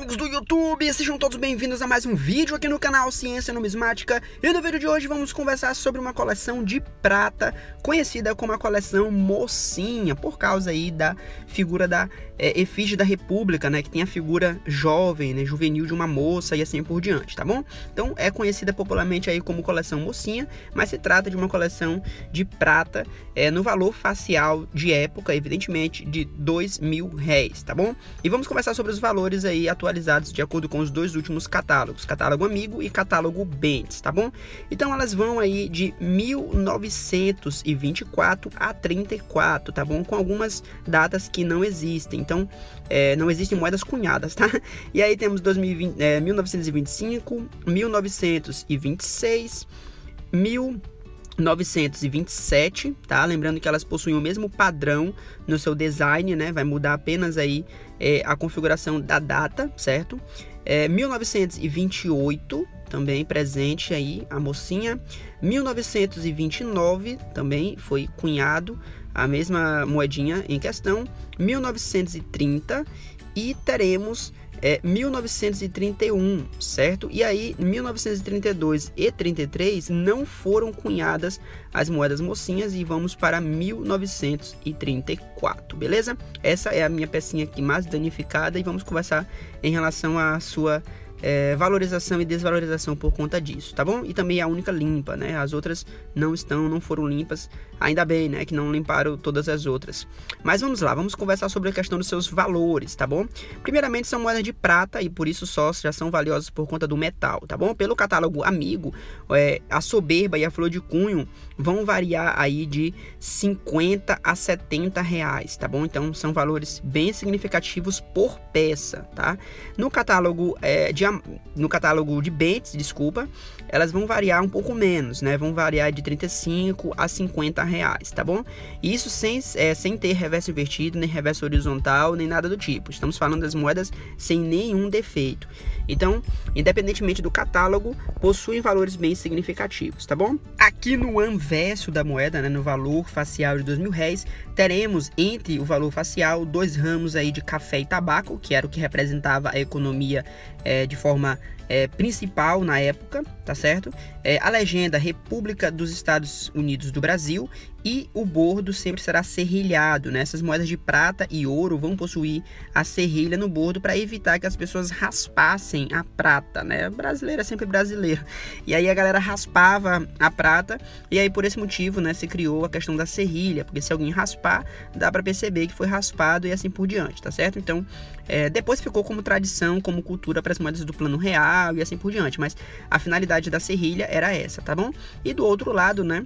amigos do YouTube, sejam todos bem-vindos a mais um vídeo aqui no canal Ciência Numismática. E no vídeo de hoje vamos conversar sobre uma coleção de prata, conhecida como a coleção Mocinha, por causa aí da figura da efígie da República, né, que tem a figura jovem, né, juvenil de uma moça e assim por diante, tá bom? Então é conhecida popularmente aí como coleção Mocinha, mas se trata de uma coleção de prata no valor facial de época, evidentemente, de R$2.000, tá bom? E vamos conversar sobre os valores aí atualizados de acordo com os dois últimos catálogos, catálogo Amigo e catálogo Bentes, tá bom? Então elas vão aí de 1924 a 34, tá bom? Com algumas datas que não existem, então não existem moedas cunhadas, tá? E aí temos 1925, 1926, 1927, tá? Lembrando que elas possuem o mesmo padrão no seu design, né? Vai mudar apenas aí a configuração da data, certo? 1928 também presente aí a mocinha. 1929 também foi cunhado a mesma moedinha em questão. 1930 e teremos 1931, certo? E aí, 1932 e 33 não foram cunhadas as moedas mocinhas e vamos para 1934, beleza? Essa é a minha pecinha aqui mais danificada e vamos conversar em relação à sua valorização e desvalorização por conta disso, tá bom? E também é a única limpa, né? As outras não foram limpas, ainda bem, né? Que não limparam todas as outras. Mas vamos lá, vamos conversar sobre a questão dos seus valores, tá bom? Primeiramente, são moedas de prata e por isso só já são valiosas por conta do metal, tá bom? Pelo catálogo Amigo, a soberba e a flor de cunho vão variar aí de 50 a 70 reais, tá bom? Então são valores bem significativos por peça, tá? No catálogo de Bentes, desculpa, elas vão variar um pouco menos, né? Vão variar de 35 a 50 reais, tá bom? Isso sem ter reverso invertido, nem reverso horizontal, nem nada do tipo. Estamos falando das moedas sem nenhum defeito. Então, independentemente do catálogo, possuem valores bem significativos, tá bom? Aqui no anverso da moeda, né, no valor facial de R$2.000, teremos entre o valor facial 2 ramos aí de café e tabaco, que era o que representava a economia de forma principal na época, tá certo? A legenda República dos Estados Unidos do Brasil e o bordo sempre será serrilhado, né? Essas moedas de prata e ouro vão possuir a serrilha no bordo para evitar que as pessoas raspassem a prata, né? Brasileiro é sempre brasileiro. E aí a galera raspava a prata e aí por esse motivo, né, se criou a questão da serrilha, porque se alguém raspar, dá para perceber que foi raspado e assim por diante, tá certo? Então, depois ficou como tradição, como cultura para as moedas do plano real e assim por diante, mas a finalidade da serrilha era essa, tá bom? E do outro lado, né,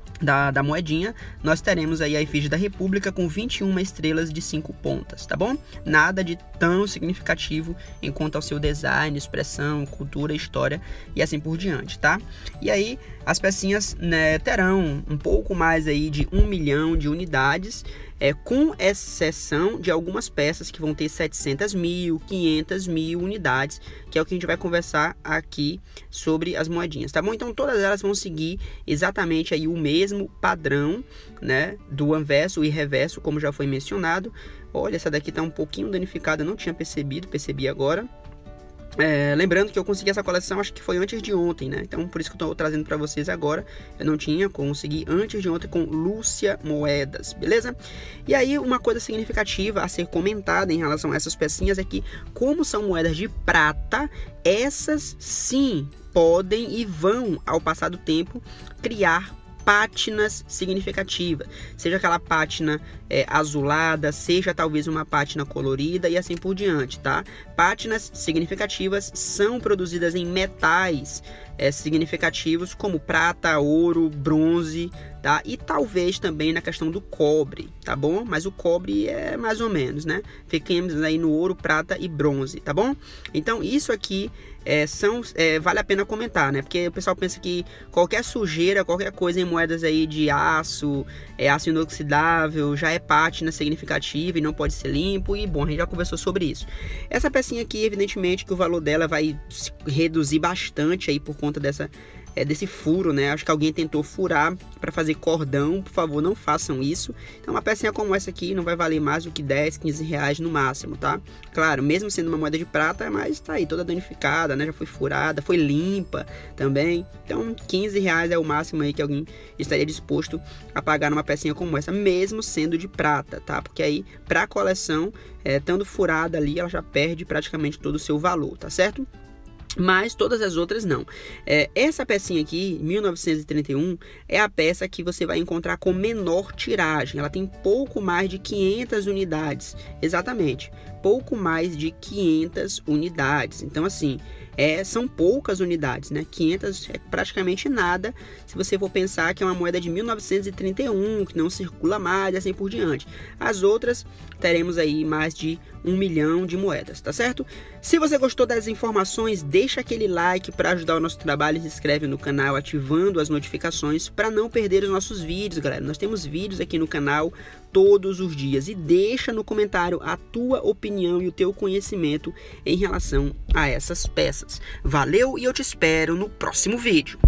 da moedinha, nós teremos aí a efígie da República com 21 estrelas de 5 pontas, tá bom? Nada de tão significativo em quanto ao seu design, expressão, cultura, história e assim por diante, tá? E aí as pecinhas, né, terão um pouco mais aí de 1 milhão de unidades, com exceção de algumas peças que vão ter 700 mil, 500 mil unidades, que é o que a gente vai conversar aqui sobre as moedinhas, tá bom? Então todas elas vão seguir exatamente aí o mesmo padrão, né, do anverso e reverso, como já foi mencionado. Olha, essa daqui tá um pouquinho danificada, eu não tinha percebi agora. Lembrando que eu consegui essa coleção, acho que foi antes de ontem, né? Então por isso que eu tô trazendo para vocês agora. Eu não tinha, consegui antes de ontem com Lúcia Moedas, beleza? E aí uma coisa significativa a ser comentada em relação a essas pecinhas é que, como são moedas de prata, essas sim podem e vão, ao passar do tempo, criar pátinas significativas, seja aquela pátina azulada, seja talvez uma pátina colorida e assim por diante, tá? Pátinas significativas são produzidas em metais significativos como prata, ouro, bronze, tá? E talvez também na questão do cobre, tá bom? Mas o cobre é mais ou menos, né? Fiquemos aí no ouro, prata e bronze, tá bom? Então isso aqui vale a pena comentar, né? Porque o pessoal pensa que qualquer sujeira, qualquer coisa em moedas aí de aço, aço inoxidável, já é pátina significativa e não pode ser limpo. E bom, a gente já conversou sobre isso. Essa pecinha aqui, evidentemente que o valor dela vai reduzir bastante aí por conta dessa desse furo, né? Acho que alguém tentou furar para fazer cordão. Por favor, não façam isso. Então uma pecinha como essa aqui não vai valer mais do que 10, 15 reais no máximo, tá? Claro, mesmo sendo uma moeda de prata, mas tá aí toda danificada, né? Já foi furada, foi limpa também. Então 15 reais é o máximo aí que alguém estaria disposto a pagar numa pecinha como essa, mesmo sendo de prata, tá? Porque aí, pra coleção, estando furada ali, ela já perde praticamente todo o seu valor, tá certo? Mas todas as outras não. Essa pecinha aqui, 1931, é a peça que você vai encontrar com menor tiragem. Ela tem pouco mais de 500 unidades. Exatamente, pouco mais de 500 unidades. Então assim, são poucas unidades, né? 500 é praticamente nada, se você for pensar que é uma moeda de 1931, que não circula mais e assim por diante. As outras, teremos aí mais de 1 milhão de moedas, tá certo? Se você gostou das informações, deixa aquele like para ajudar o nosso trabalho e se inscreve no canal ativando as notificações para não perder os nossos vídeos, galera. Nós temos vídeos aqui no canal todos os dias e deixa no comentário a tua opinião e o teu conhecimento em relação a essas peças. Valeu e eu te espero no próximo vídeo.